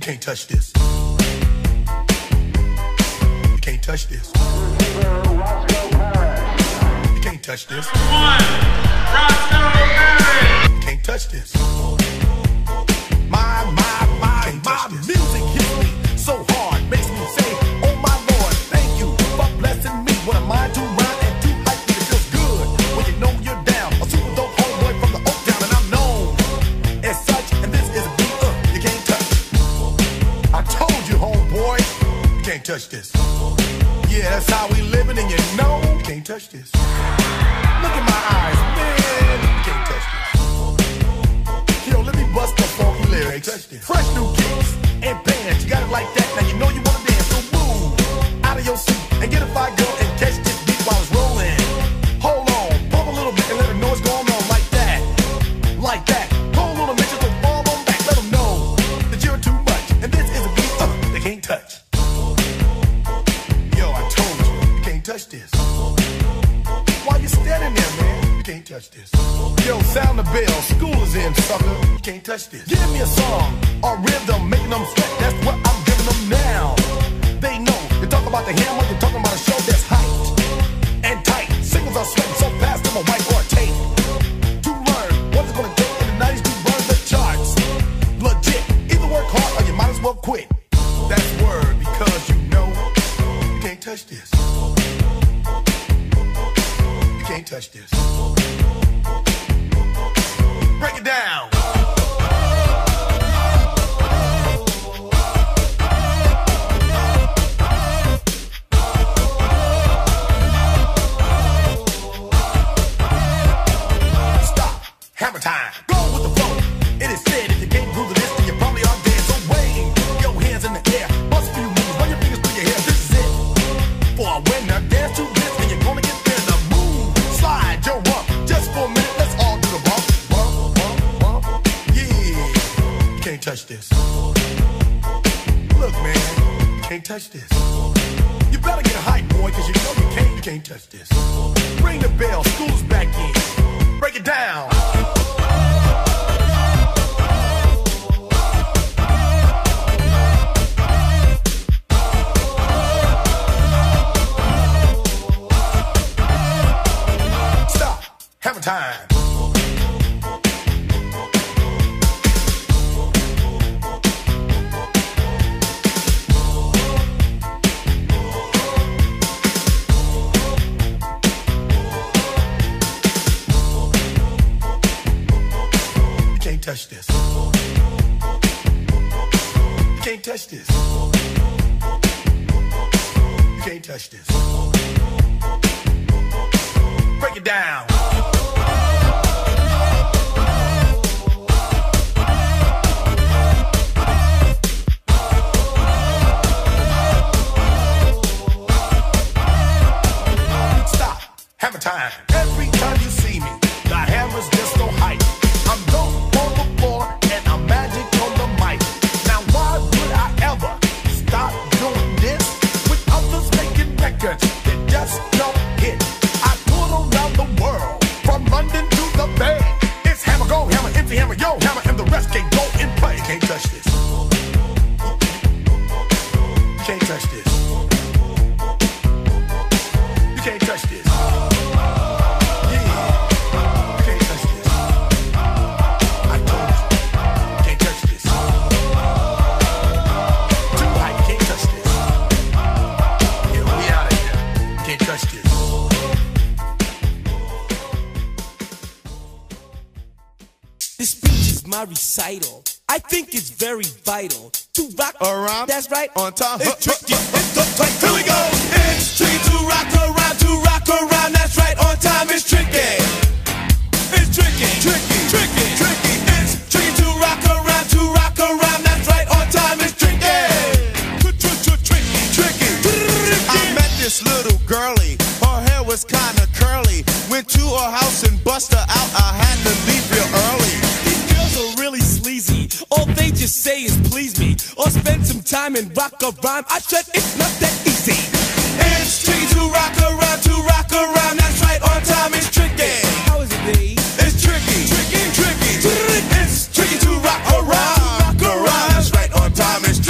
can't touch this. You can't touch this. Roscoe Parrish. You can't touch this. Roscoe Parrish. You can't touch this. My music hits me so hard, makes me say, oh my Lord, thank you for blessing me. What am I to rhyme and to hype me? It feels good when you know you're down. A super dope homeboy from the Oak Town, and I'm known as such. And this is a beat you can't touch. I told you, homeboy, you can't touch this. Yeah, that's how we living, and you know you can't touch this. Look in my eyes, man, you can't touch this. Yo, let me bust the funky lyrics. Fresh new kicks and bands, you got it like that. Now you know you wanna dance, so move out of your seat and get a fire girl and catch this beat while it's rolling. Hold on, pump a little bit and let them know what's going on like that, like that. Hold on a minute, just fall on back, let them know that you're too much. And this is a beat they can't touch. Yo, I told you, you can't touch this. Why you standing there, man? You can't touch this. Yo, sound the bell, school is in, sucker. You can't touch this. Give me a song or rhythm, making them sweat. That's what I'm giving them now. They know. You talk about the hammer, you're talking about a show that's hyped and tight. Singles are sweating so fast, I'm a white or a tape. To learn what it's gonna take in the 90s to burn the charts. Legit. Either work hard or you might as well quit. That's word, because you know you can't touch this. You can't touch this. Break it down. Stop. Hammer time. Go with the flow. It is said if you can't groove to this, then you probably are dead. So wave your hands in the air. Bust a few moves. Run your fingers through your hair. This is it. For a winner, dance to this, and you're gonna get there. The move. Slide your rump. Just for a minute, let's all do the bump. Bump, bump, bump. Yeah. You can't touch this. Look, man. You can't touch this. You better get a hype, boy, because you know you can't touch this. Ring the bell. School's back in. Break it down. Stop. Hammer time. You can't touch this. You can't touch this. You can't touch this. Break it down. Stop. Hammer time. Every time you see me, the hammer's just so hype. I'm dope on the floor and I'm magic on the mic. Now why would I ever stop doing this with others making records that just don't hit? I tour around the world, from London to the Bay. It's hammer, go hammer, empty hammer, yo hammer, and the rest can go in play. You can't touch this. You can't touch this. You can't touch this. Yeah. You can't touch this. I told you. You can't touch this. Too high, you can't touch this. Yeah, we out of here. You can't touch this. This speech is my recital. I think it's very vital to rock Around. That's right. On time. It's tricky. It's uptight. Here we go. It's tricky to rock around. To rock around. That's right. On time. It's tricky. It's tricky. Tricky. Tricky. Tricky. It's tricky to rock around. To rock around. That's right. On time. It's tricky. Tricky. Tricky. I met this little girlie, her hair was kinda curly. Went to her house and bust her out, I had to leave real early. These girls are really sleazy. All they just say is please me, or spend some time and rock a rhyme. I said it's not that easy. It's tricky to rock around. To rock around. That's right. On time. It's tricky. How is it, B? It's tricky, tricky, tricky. It's tricky to rock around. That's right, on time it's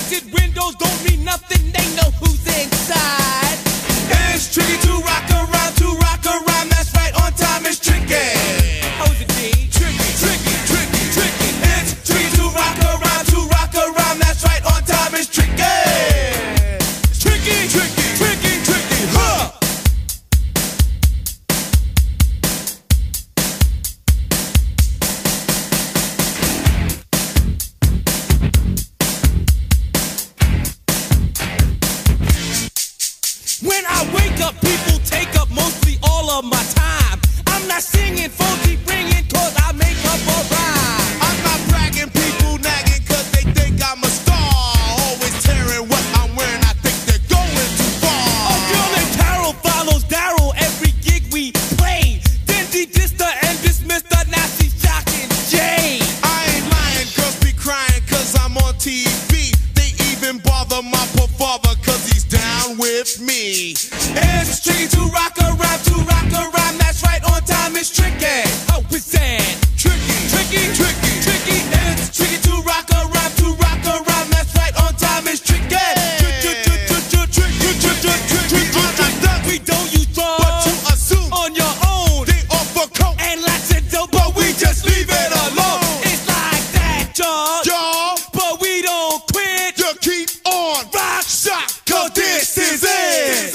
Tinted windows don't mean nothing, they know who's inside. It's tricky to rock around, that's right, on time is tricky. How's it, D? Tricky, tricky, tricky, tricky. It's tricky to rock around, that's right, on time is tricky. It's tricky, tricky, tricky, tricky, huh? When I wake up, people take up mostly all of my time. I'm not singing, phones keep ringing, cause I make up a rhyme. I'm not bragging, people nagging, cause they think I'm a star. Always tearing what I'm wearing, I think they're going too far. A girl named Carol follows Daryl every gig we play. Then she dissed her and dismissed her, now she's shocking Jay. I ain't lying, girls be crying, cause I'm on TV. They even bother my poor father, cause he's down with me. It's tricky to rock around, that's right, on time is tricky. How is that? Tricky, tricky, tricky, tricky. It's tricky to rock around, that's right, on time is tricky. We don't use drugs, but to assume on your own. They offer coke and lots of dope, but we just leave it alone. It's like that, y'all, but we don't quit. You keep on rock, shock, cause this is it.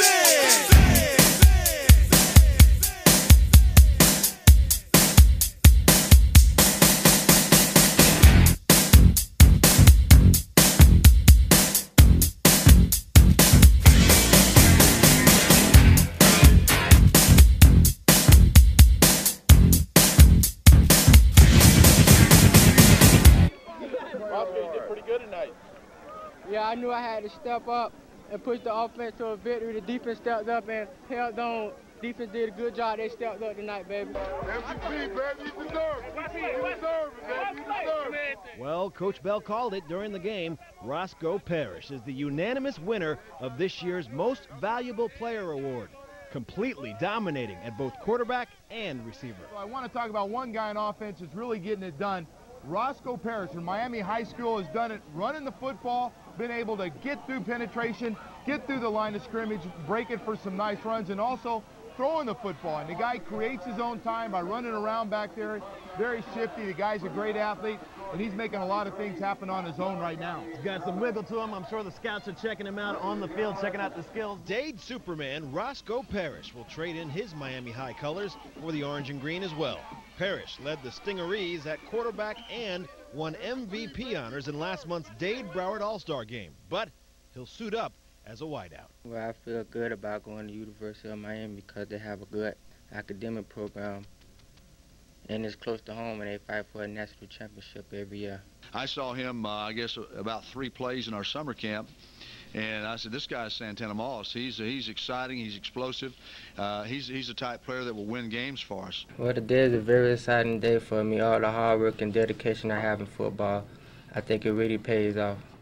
Yeah, I knew I had to step up and push the offense to a victory. The defense stepped up and held on. Defense did a good job. They stepped up tonight, baby. MVP, baby, you deserve it. You deserve it, baby. You deserve it. Well, Coach Bell called it during the game. Roscoe Parrish is the unanimous winner of this year's Most Valuable Player Award, completely dominating at both quarterback and receiver. So I want to talk about one guy on offense that's really getting it done. Roscoe Parrish from Miami High School has done it running the football, been able to get through penetration, get through the line of scrimmage, break it for some nice runs, and also throwing the football. And the guy creates his own time by running around back there, very shifty. The guy's a great athlete, and he's making a lot of things happen on his own right now. He's got some wiggle to him. I'm sure the scouts are checking him out on the field, checking out the skills. Dade Superman Roscoe Parrish will trade in his Miami High colors for the orange and green as well. Parrish led the Stingarees at quarterback and won MVP honors in last month's Dade Broward All-Star game, but he'll suit up as a wideout. Well, I feel good about going to University of Miami because they have a good academic program and it's close to home and they fight for a national championship every year. I saw him, I guess, about 3 plays in our summer camp. And I said, this guy's Santana Moss. He's exciting. He's explosive. He's the type player that will win games for us. Well, today is a very exciting day for me. All the hard work and dedication I have in football, I think it really pays off.